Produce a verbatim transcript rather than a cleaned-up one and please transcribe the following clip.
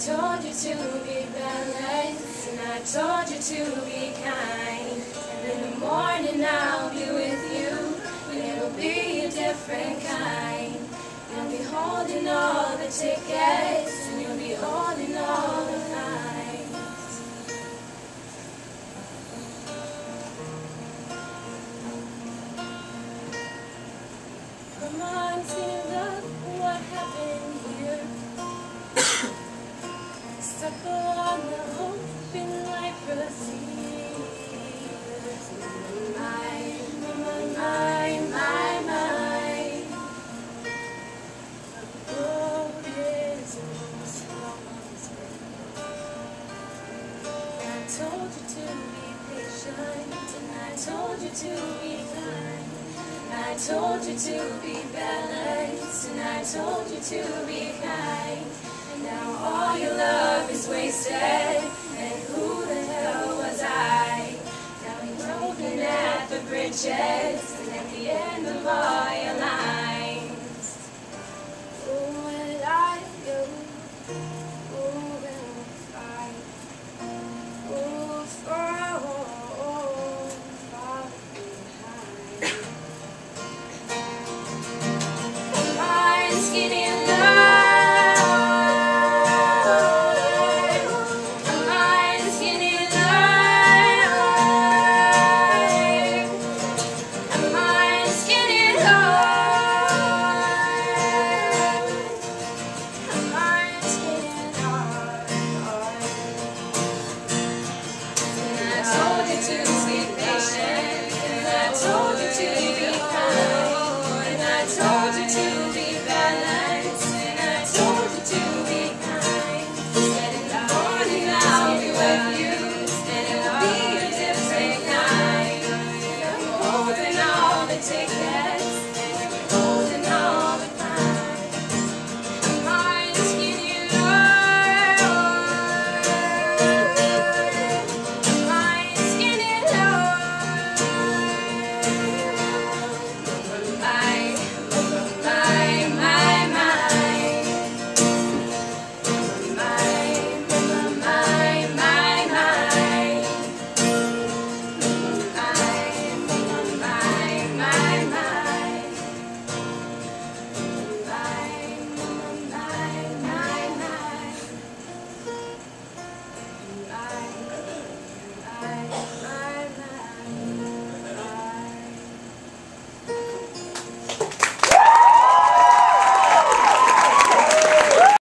told you to be balanced, and I told you to be kind. And in the morning I'll be with you, and it'll be a different kind. You'll be holding all the tickets, and you'll be holding all the lines. Come on, stand up, what happened here? Stuck along the open light proceeds. My, my, my, my, my. The road is slow. I told you to be patient, and I told you to be kind. I told you to be balanced, and I told you to be kind. And now all your love is wasted, and who the hell was I? Now we're broken at the bridges, and at the end of all